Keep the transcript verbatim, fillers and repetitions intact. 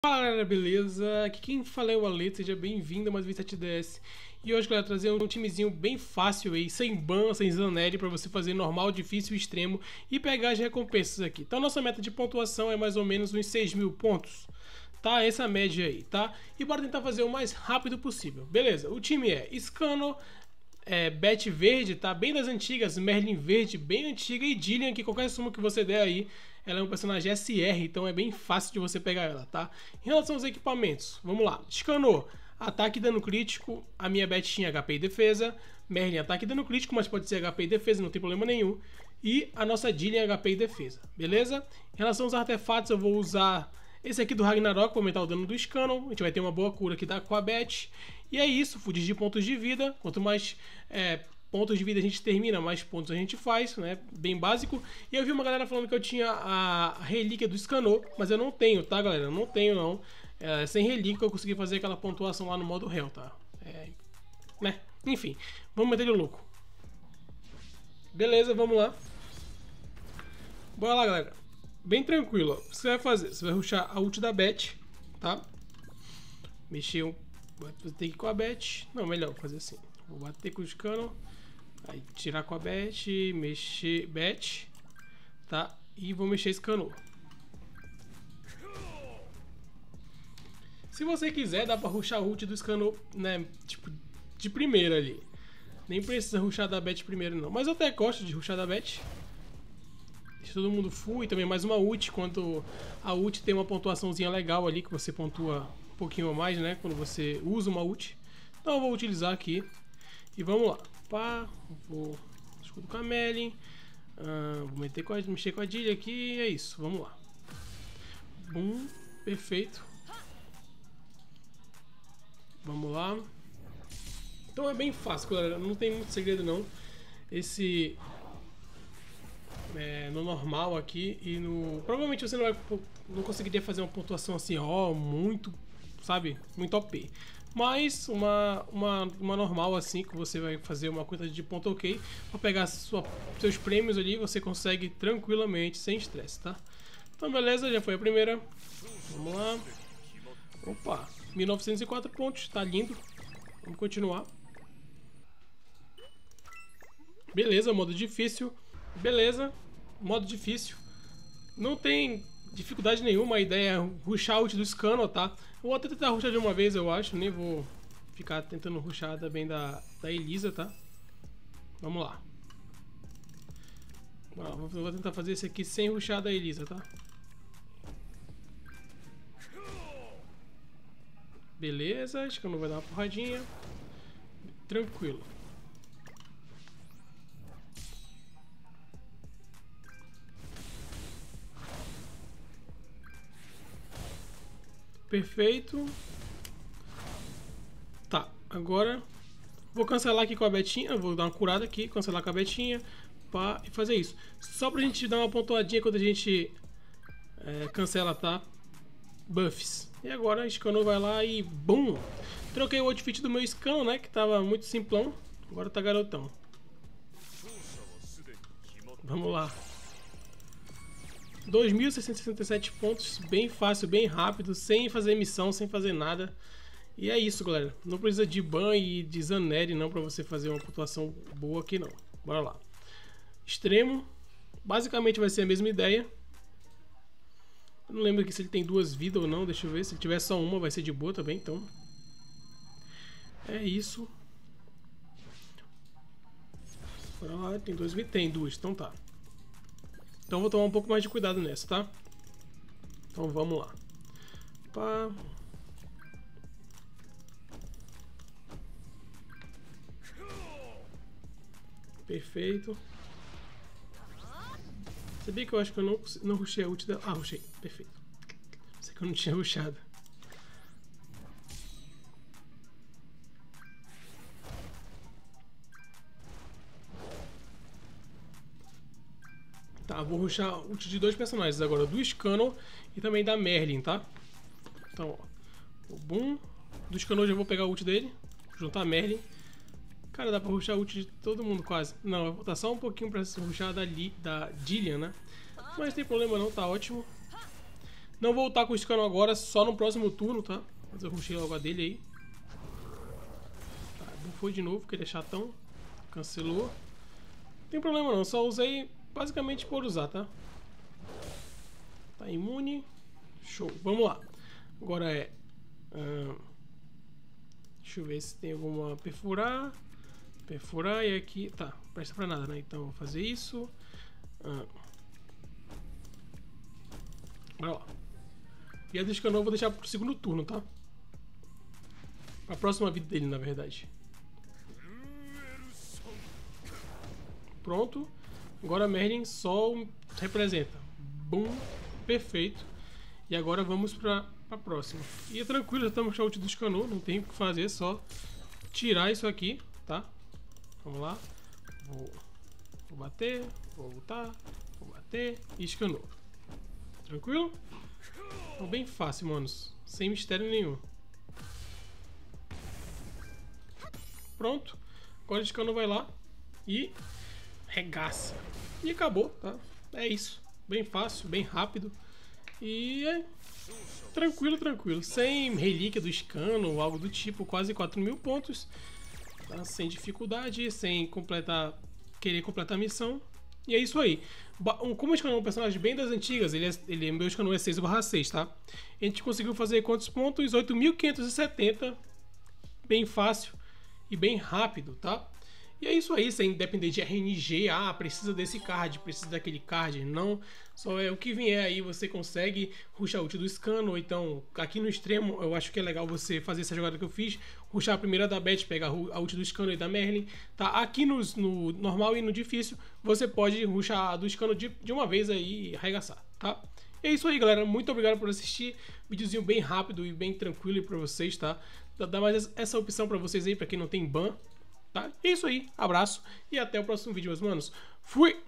Fala galera, beleza? Aqui quem fala é o Ale, seja bem-vindo a mais um sete D S. E hoje, galera, trazer um timezinho bem fácil aí, sem ban, sem Zanelli, para você fazer normal, difícil e extremo e pegar as recompensas aqui. Então nossa meta de pontuação é mais ou menos uns seis mil pontos, tá? Essa média aí, tá? E bora tentar fazer o mais rápido possível. Beleza, o time é Scano, é, Bet verde, tá? Bem das antigas, Merlin verde, bem antiga, e Dillian, que qualquer suma que você der aí, ela é um personagem S R, então é bem fácil de você pegar ela, tá? Em relação aos equipamentos, vamos lá. Scano, ataque e dano crítico, a minha Bet tinha H P e defesa, Merlin ataque e dano crítico, mas pode ser H P e defesa, não tem problema nenhum. E a nossa Dillian H P e defesa, beleza? Em relação aos artefatos, eu vou usar esse aqui do Ragnarok para aumentar o dano do Scano. A gente vai ter uma boa cura aqui da com a Bet. E é isso, fugir de pontos de vida. Quanto mais é, pontos de vida a gente termina, mais pontos a gente faz, né? Bem básico. E eu vi uma galera falando que eu tinha a relíquia do Scano, mas eu não tenho, tá, galera? Eu não tenho, não. É, sem relíquia eu consegui fazer aquela pontuação lá no modo Hell, tá? É, né? Enfim, vamos meter de louco. Beleza, vamos lá. Bora lá, galera. Bem tranquilo, ó. O que você vai fazer? Você vai rushar a ult da Bet, tá? Mexer um... Vai ter que ir com a Bet. Não, melhor fazer assim. Vou bater com o Scano. Aí tirar com a Bet, mexer Bet, tá? E vou mexer Scano. Se você quiser, dá pra rushar a ult do Scano, né? Tipo, de primeira ali. Nem precisa rushar da Bet primeiro, não. Mas eu até gosto de rushar da Bet. Deixa todo mundo full, e também mais uma ult, quando a ult tem uma pontuaçãozinha legal ali, que você pontua um pouquinho a mais, né, quando você usa uma ult. Então eu vou utilizar aqui, e vamos lá. Pá, vou escudo com a Merlin, uh, vou meter com a, mexer com a Dillian aqui, e é isso, vamos lá. Bum, perfeito. Vamos lá. Então é bem fácil, galera, não tem muito segredo não. Esse... É, no normal aqui e no... Provavelmente você não vai não conseguiria fazer uma pontuação assim, ó, muito, sabe, muito O P. Mas uma, uma, uma normal assim, que você vai fazer uma quantidade de ponto ok, para pegar sua, seus prêmios ali, você consegue tranquilamente, sem estresse, tá? Então beleza, já foi a primeira. Vamos lá. Opa, mil novecentos e quatro pontos, tá lindo. Vamos continuar. Beleza, modo difícil. Beleza, modo difícil. Não tem dificuldade nenhuma, a ideia é rushar a ult do Scano, tá? Eu vou até tentar rushar de uma vez, eu acho. Nem vou ficar tentando rushar também da, da Elisa, tá? Vamos lá. Eu vou tentar fazer esse aqui sem rushar da Elisa, tá? Beleza, acho que não vai dar uma porradinha. Tranquilo. Perfeito. Tá, agora vou cancelar aqui com a Betinha. Vou dar uma curada aqui, cancelar com a Betinha, pá, e fazer isso. Só pra gente dar uma pontuadinha quando a gente é, cancela, tá? Buffs. E agora o Scano vai lá e bum! Troquei o outfit do meu Scano, né? Que tava muito simplão. Agora tá garotão. Vamos lá. dois mil seiscentos e sessenta e sete pontos, bem fácil, bem rápido, sem fazer missão, sem fazer nada. E é isso, galera. Não precisa de ban e de Zanelli não pra você fazer uma pontuação boa aqui não. Bora lá. Extremo, basicamente vai ser a mesma ideia. Eu não lembro aqui se ele tem duas vidas ou não, deixa eu ver. Se ele tiver só uma vai ser de boa também, então. É isso. Bora lá, tem duas vidas? Tem duas, então tá. Então vou tomar um pouco mais de cuidado nessa, tá? Então vamos lá. Pá. Perfeito. Sabia que eu acho que eu não, não rushei a ult da... Ah, rushei. Perfeito. Sei que eu não tinha rushado. Tá, vou rushar ult de dois personagens agora, do Scano e também da Merlin, tá? Então, ó, o boom. Do Scano eu já vou pegar o ult dele, juntar a Merlin. Cara, dá pra rushar ult de todo mundo quase. Não, eu vou botar só um pouquinho pra rushar da, da Dillian, né? Mas não tem problema não, tá ótimo. Não vou lutar com o Scano agora, só no próximo turno, tá? Mas eu rushei logo a dele aí. Tá, bufou de novo, que ele é chatão. Cancelou. Não tem problema não, só usei basicamente por usar, tá? Tá imune. Show, vamos lá. Agora é... Hum, deixa eu ver se tem alguma... Perfurar. Perfurar e aqui... Tá, não presta pra nada, né? Então vou fazer isso. Hum. Bora lá. E a do Scano eu vou deixar pro segundo turno, tá? A próxima vida dele, na verdade. Pronto. Agora Merlin só representa. Bum. Perfeito. E agora vamos pra, pra próxima. E é tranquilo, já estamos com a ult do Scano. Não tem o que fazer, só tirar isso aqui, tá? Vamos lá. Vou, vou bater, vou voltar, vou bater e Scano. Tranquilo? Então, bem fácil, manos. Sem mistério nenhum. Pronto. Agora o Scano vai lá e regaça. E acabou, tá? É isso. Bem fácil, bem rápido. E é tranquilo, tranquilo. Sem relíquia do Scano ou algo do tipo. Quase quatro mil pontos. Tá? Sem dificuldade, sem completar, querer completar a missão. E é isso aí. Como o Scano é um personagem bem das antigas, ele é, ele, meu Scano é seis barra seis, tá? A gente conseguiu fazer quantos pontos? oito mil quinhentos e setenta. Bem fácil e bem rápido, tá? E é isso aí, sem depender de R N G. Ah, precisa desse card, precisa daquele card. Não, só é o que vier aí, você consegue rushar a ult do Scano. Ou então, aqui no extremo, eu acho que é legal você fazer essa jogada que eu fiz. Rushar a primeira da Beth, pegar a ult do Scano e da Merlin. Tá? Aqui no, no normal e no difícil, você pode rushar a do Scano de, de uma vez aí e arregaçar, tá? E é isso aí, galera. Muito obrigado por assistir. Videozinho bem rápido e bem tranquilo para vocês, tá? Dá mais essa opção para vocês aí, para quem não tem ban. Tá? É isso aí, abraço e até o próximo vídeo, meus manos. Fui!